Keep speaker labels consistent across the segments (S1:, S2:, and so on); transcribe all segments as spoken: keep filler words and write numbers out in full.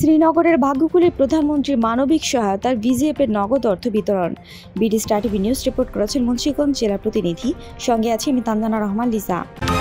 S1: শ্রীনগরের ভাগ্যকুলে প্রধানমন্ত্রীর মানবিক সহায়তার ভিজিএফের নগদ অর্থ বিতরণ। BD star TV news report করেছেন মুন্সিগঞ্জ জেলা প্রতিনিধি। সঙ্গে আছি আমি তানজানা রহমান লিসা।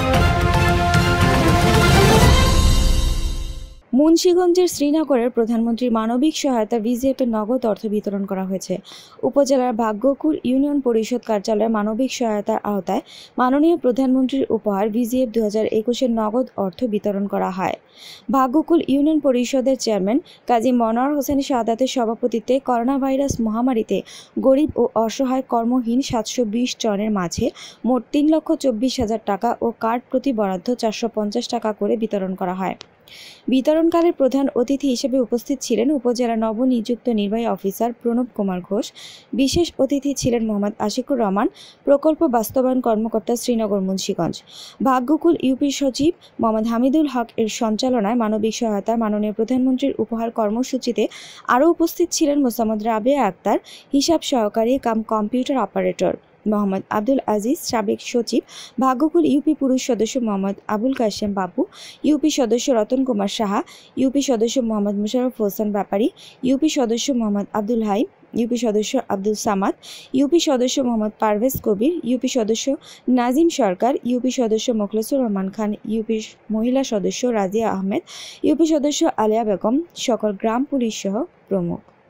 S1: মুন্সিগঞ্জের শ্রীনগরের প্রধানমন্ত্রীর মানবিক সহায়তা ভিজিএফের নগদ অর্থ বিতরণ করা হয়েছে। উপজেলার ভাগ্যকুল ইউনিয়ন পরিষদ কার্যালয়ে মানবিক সহায়তার আওতায় মাননীয় প্রধানমন্ত্রীর উপহার ভিজিএফ দু হাজার একুশের নগদ অর্থ বিতরণ করা হয়। ভাগ্যকুল ইউনিয়ন পরিষদের চেয়ারম্যান কাজী মনোয়ার হোসেন শাহাদাতের সভাপতিত্বে করোনা ভাইরাস মহামারীতে গরিব ও অসহায় কর্মহীন সাতশো বিশ জনের মাঝে মোট তিন লক্ষ চব্বিশ হাজার টাকা ও কার্ড প্রতি বরাদ্দ চারশো পঞ্চাশ টাকা করে বিতরণ করা হয়। বিতরণকালে প্রধান অতিথি হিসেবে উপস্থিত ছিলেন উপজেলা নবনিযুক্ত নির্বাহী অফিসার প্রণব কুমার ঘোষ। বিশেষ অতিথি ছিলেন মোহাম্মদ আশিকুর রহমান, প্রকল্প বাস্তবায়ন কর্মকর্তা, শ্রীনগর মুন্সিগঞ্জ। ভাগ্যকুল ইউপি সচিব মোহাম্মদ হামিদুল হক এর সঞ্চালনায় মানবিক সহায়তা মাননীয় প্রধানমন্ত্রীর উপহার কর্মসূচিতে আরও উপস্থিত ছিলেন মোসাম্মদ রাবেয়া আক্তার, হিসাব সহকারী cum computer operator, Mohammad Abdul Aziz, সাবেক সচিব, ভাগ্যকুল ইউপি পুরুষ সদস্য মোহাম্মদ আবুল কাশেম বাবু, ইউপি সদস্য রতন কুমার সাহা, ইউপি সদস্য মোহাম্মদ মুশারফ হোসেন ব্যাপারী, ইউপি সদস্য মোহাম্মদ আব্দুল হাই, ইউপি সদস্য আব্দুল সামাদ, ইউপি সদস্য মোহাম্মদ পারভেজ কবির, ইউপি সদস্য নাজিম সরকার, ইউপি সদস্য মোখলেসুর রহমান খান, ইউপি মহিলা সদস্য রাজিয়া আহমেদ, ইউপি সদস্য আলিয়া বেগম, সকল গ্রাম পুলিশ সহ প্রমুখ।